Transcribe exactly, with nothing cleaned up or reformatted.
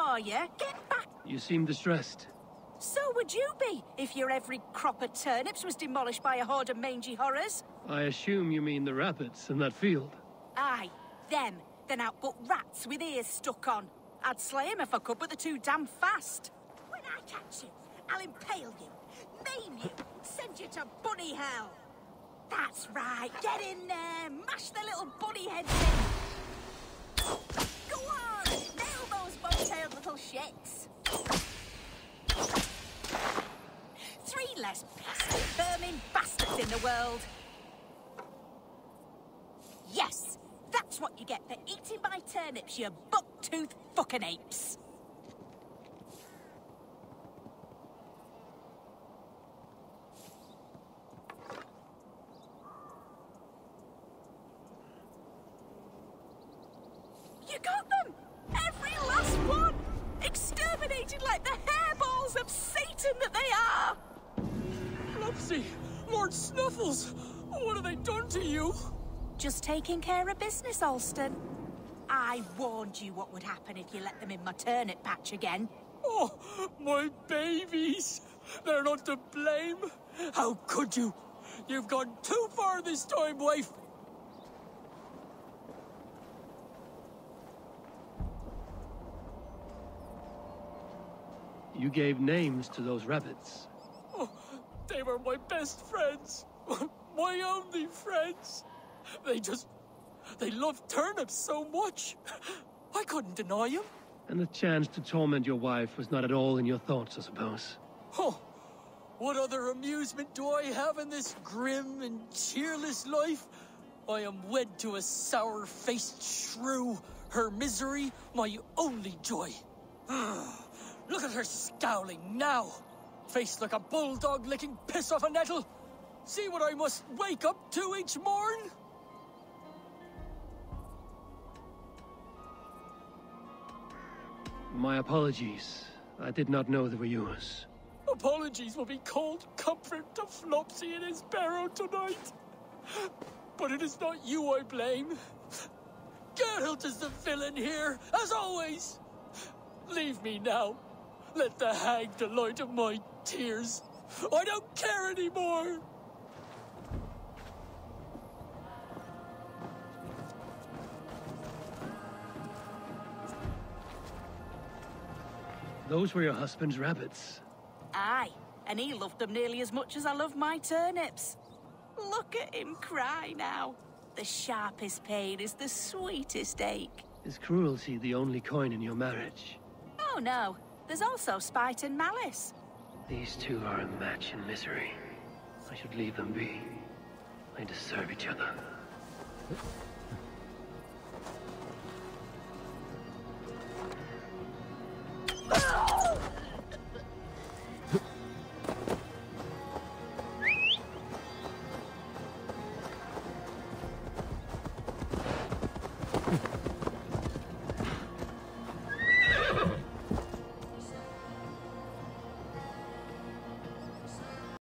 are you? Get back! You seem distressed. So would you be, if your every crop of turnips was demolished by a horde of mangy horrors. I assume you mean the rabbits in that field. Aye, them. They're now but rats with ears stuck on. I'd slay 'em if I could, but they're too damn fast. When I catch you, I'll impale you, maim you, send you to bunny hell. That's right, get in there, mash the little bunny heads in. Go on, nail those bobtailed little shits. Three less pesky vermin bastards in the world. Yes, that's what you get for eating my turnips, you buck-toothed fucking apes. You got them! Every last one! Exterminated like the hairballs of Satan that they are! Flopsy! Lord Snuffles! What have they done to you? Just taking care of business, Alston. I warned you what would happen if you let them in my turnip patch again. Oh, my babies! They're not to blame! How could you? You've gone too far this time, wife! You gave names to those rabbits. Oh, they were my best friends. My only friends. They just... They loved turnips so much. I couldn't deny them. And the chance to torment your wife was not at all in your thoughts, I suppose. Oh, what other amusement do I have in this grim and cheerless life? I am wed to a sour-faced shrew. Her misery, my only joy. Look at her scowling now. Face like a bulldog licking piss off a nettle. See what I must wake up to each morn? My apologies. I did not know they were yours. Apologies will be cold comfort to Flopsy in his barrow tonight. But it is not you I blame. Geralt is the villain here, as always. Leave me now. Let the hag delight of my tears. I don't care anymore. Those were your husband's rabbits. Aye, and he loved them nearly as much as I love my turnips. Look at him cry now. The sharpest pain is the sweetest ache. Is cruelty the only coin in your marriage? Oh no, there's also spite and malice. These two are a match in misery. I should leave them be. They deserve each other.